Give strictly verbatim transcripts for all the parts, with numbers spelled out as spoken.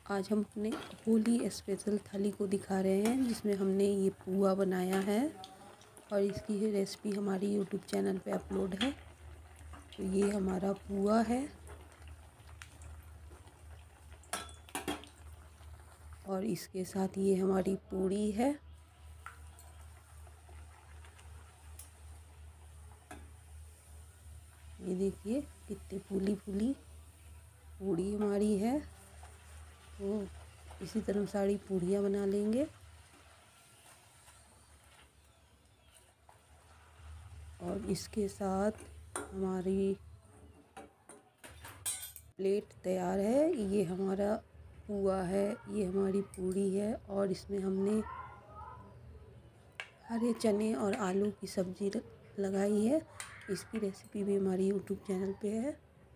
आज हम अपने होली स्पेशल थाली को दिखा रहे हैं, जिसमें हमने ये पुआ बनाया है और इसकी रेसिपी हमारी यूट्यूब चैनल पे अपलोड है। तो ये हमारा पुआ है और इसके साथ ये हमारी पूड़ी है। ये देखिए कितनी फूली फूली पूड़ी हमारी है। तो इसी तरह सारी पूड़ियाँ बना लेंगे और इसके साथ हमारी प्लेट तैयार है। ये हमारा पुआ है, ये हमारी पूड़ी है और इसमें हमने हरे चने और आलू की सब्ज़ी लगाई है। इसकी रेसिपी भी हमारी यूट्यूब चैनल पे है।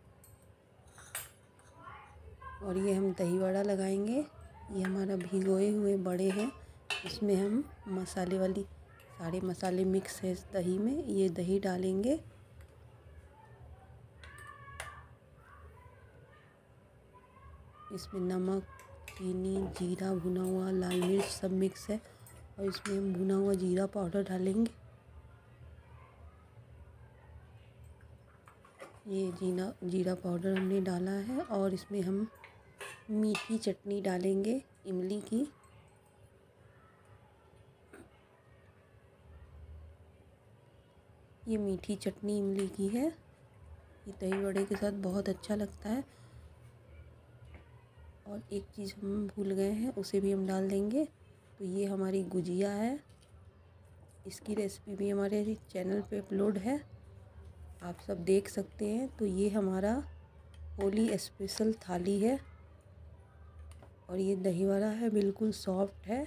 और ये हम दही वड़ा लगाएंगे। ये हमारा भिगोए हुए बड़े हैं, इसमें हम मसाले वाली सारे मसाले मिक्स है इस दही में। ये दही डालेंगे। इसमें नमक, चीनी, जीरा, भुना हुआ लाल मिर्च सब मिक्स है और इसमें हम भुना हुआ जीरा पाउडर डालेंगे। ये जीना जीरा पाउडर हमने डाला है और इसमें हम मीठी चटनी डालेंगे इमली की। ये मीठी चटनी इमली की है। ये दही वड़े के साथ बहुत अच्छा लगता है। और एक चीज़ हम भूल गए हैं, उसे भी हम डाल देंगे। तो ये हमारी गुजिया है। इसकी रेसिपी भी हमारे चैनल पे अपलोड है, आप सब देख सकते हैं। तो ये हमारा होली स्पेशल थाली है और ये दही वड़ा है, बिल्कुल सॉफ्ट है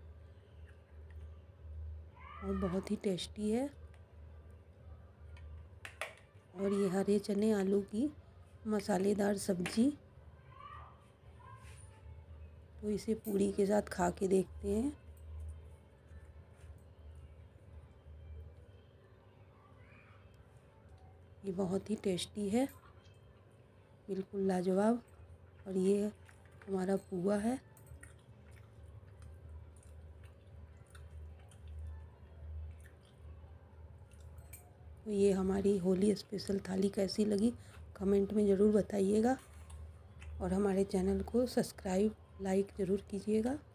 और बहुत ही टेस्टी है। और ये हरे चने आलू की मसालेदार सब्जी। तो इसे पूड़ी के साथ खा के देखते हैं। ये बहुत ही टेस्टी है, बिल्कुल लाजवाब। और ये हमारा पुआ है। तो ये हमारी होली स्पेशल थाली कैसी लगी कमेंट में ज़रूर बताइएगा और हमारे चैनल को सब्सक्राइब लाइक ज़रूर कीजिएगा।